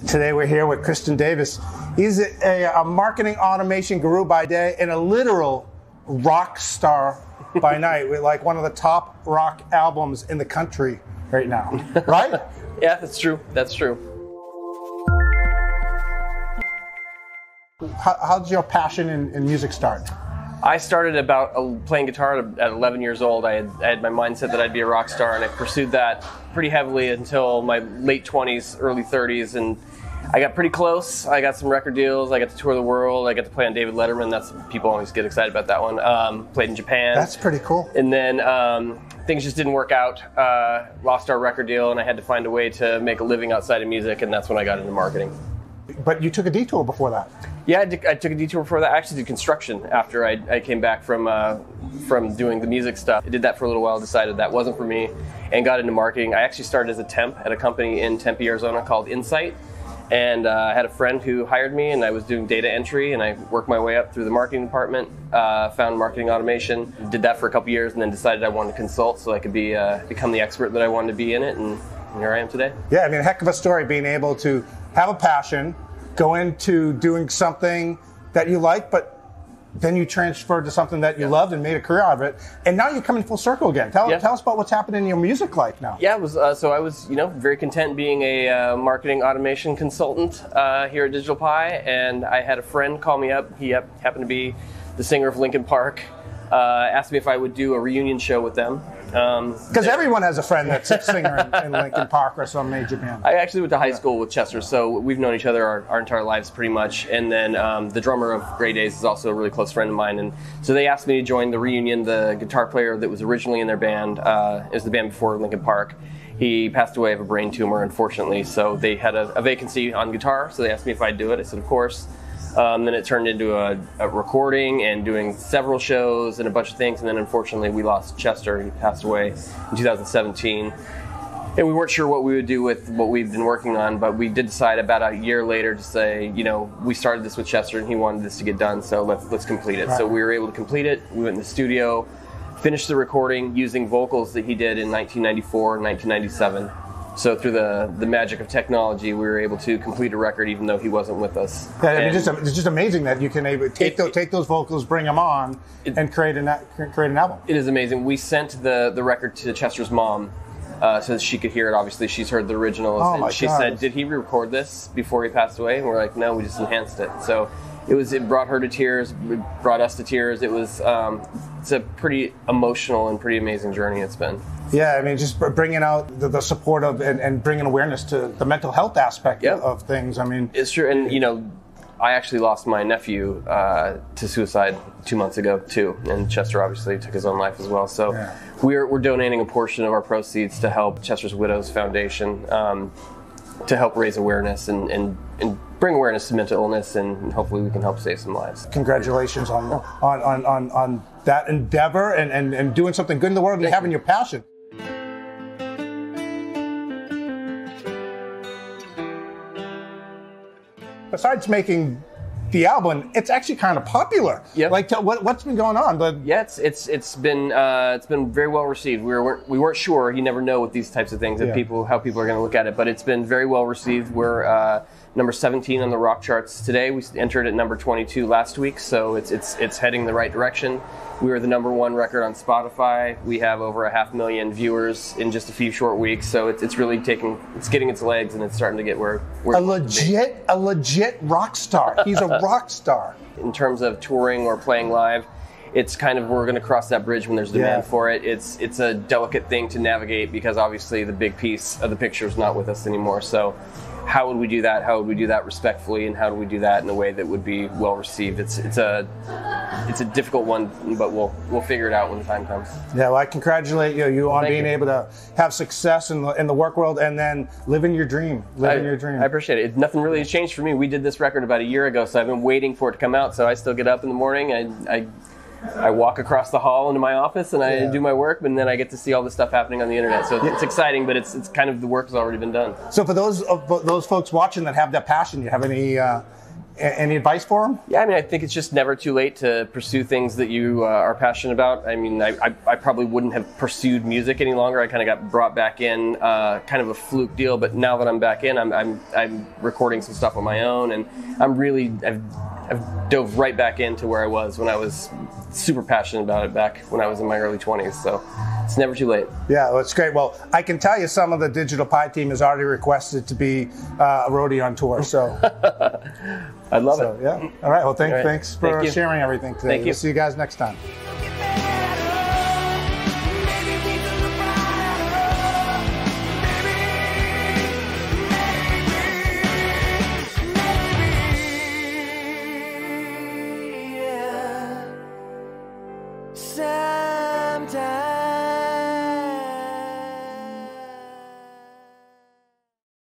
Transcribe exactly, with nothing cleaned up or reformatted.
Today we're here with Christian Davis. He's a, a marketing automation guru by day and a literal rock star by night, with like one of the top rock albums in the country right now, right? Yeah, that's true. That's true. How, how did your passion in, in music start? I started about uh, playing guitar at eleven years old. I had, I had my mindset that I'd be a rock star, and I pursued that pretty heavily until my late twenties, early thirties, and I got pretty close. I got some record deals. I got to tour the world. I got to play on David Letterman. That's people always get excited about that one. Um, played in Japan. That's pretty cool. And then um, things just didn't work out. Uh, lost our record deal, and I had to find a way to make a living outside of music, and that's when I got into marketing. But you took a detour before that. Yeah, I, did, I took a detour before that. I actually did construction after I, I came back from uh, from doing the music stuff. I did that for a little while, decided that wasn't for me, and got into marketing. I actually started as a temp at a company in Tempe, Arizona called Insight. And uh, I had a friend who hired me, and I was doing data entry, and I worked my way up through the marketing department, uh, found marketing automation, did that for a couple years, and then decided I wanted to consult so I could be uh, become the expert that I wanted to be in it, and, and here I am today. Yeah, I mean, a heck of a story, being able to have a passion, go into doing something that you like, but then you transferred to something that you yeah. loved and made a career out of it, and now you're coming full circle again. Tell, yeah. tell us about what's happening in your music life now. Yeah, it was, uh, so I was, you know, very content being a uh, marketing automation consultant uh, here at Digital Pie, and I had a friend call me up. He happened to be the singer of Linkin Park. Uh, asked me if I would do a reunion show with them. Because um, everyone has a friend that's a singer in, in Linkin Park or some major band. I actually went to high school with Chester, so we've known each other our, our entire lives pretty much. And then um, the drummer of Grey Daze is also a really close friend of mine. And so they asked me to join the reunion. The guitar player that was originally in their band, uh, it was the band before Linkin Park. He passed away of a brain tumor, unfortunately. So they had a, a vacancy on guitar, so they asked me if I'd do it. I said, of course. Um, then it turned into a, a recording and doing several shows and a bunch of things. And then unfortunately we lost Chester. He passed away in two thousand seventeen. And we weren't sure what we would do with what we've been working on, but we did decide about a year later to say, you know, we started this with Chester and he wanted this to get done, so let's let's complete it. Right. So we were able to complete it. We went in the studio, finished the recording using vocals that he did in nineteen ninety-four and nineteen ninety-seven. So through the, the magic of technology, we were able to complete a record even though he wasn't with us. Yeah, I mean, just, it's just amazing that you can able, take, it, those, take those vocals, bring them on, it, and create an, create an album. It is amazing. We sent the, the record to Chester's mom uh, so that she could hear it. Obviously, she's heard the originals. Oh, and my she God. said, did he re-record this before he passed away? And we're like, no, we just enhanced it. So it was it brought her to tears, it brought us to tears. It was um, it's a pretty emotional and pretty amazing journey it's been. Yeah, I mean, just bringing out the, the support of and, and bringing awareness to the mental health aspect yep. of things. I mean, it's true. And, you know, I actually lost my nephew uh, to suicide two months ago, too. And Chester obviously took his own life as well. So yeah. we're, we're donating a portion of our proceeds to help Chester's Widows Foundation um, to help raise awareness and, and, and bring awareness to mental illness. And hopefully we can help save some lives. Congratulations on, on, on, on, on that endeavor and, and, and doing something good in the world and Thank having you. your passion. Besides making the album, it's actually kind of popular. Yep. Like, tell, what, what's been going on? But yeah, it's it's it's been uh, it's been very well received. We were we weren't sure. You never know with these types of things that yeah. people how people are going to look at it. But it's been very well received. We're uh, number seventeen on the rock charts today. We entered at number twenty-two last week, so it's it's it's heading the right direction. We were the number one record on Spotify. We have over a half million viewers in just a few short weeks. So it's it's really taking it's getting its legs and it's starting to get where where a legit a legit rock star. He's a rock star. In terms of touring or playing live, it's kind of we're going to cross that bridge when there's demand yeah. for it. It's it's a delicate thing to navigate because obviously the big piece of the picture is not with us anymore. So how would we do that? How would we do that respectfully, and how do we do that in a way that would be well received? It's it's a it's a difficult one, but we'll we'll figure it out when the time comes. Yeah, well, I congratulate you, you on Thank being you. able to have success in the in the work world and then living your dream, living I, your dream. I appreciate it. Nothing really has changed for me. We did this record about a year ago, so I've been waiting for it to come out. So I still get up in the morning. I I, I walk across the hall into my office and I yeah. do my work, and then I get to see all this stuff happening on the internet. So yeah. it's exciting, but it's it's kind of the work has already been done. So for those of those folks watching that have that passion, do you have any uh, A- any advice for them? Yeah, I mean, I think it's just never too late to pursue things that you uh, are passionate about. I mean, I, I, I probably wouldn't have pursued music any longer. I kind of got brought back in, uh, kind of a fluke deal. But now that I'm back in, I'm I'm, I'm recording some stuff on my own, and I'm really I've, I've dove right back into where I was when I was super passionate about it back when I was in my early twenties. So it's never too late. Yeah, well, it's great. Well, I can tell you some of the Digital Pie team has already requested to be uh, a roadie on tour. So I'd love so, it. yeah. All right. Well, thank, All right. thanks for Thank you. sharing everything today. Thank you. We'll see you guys next time.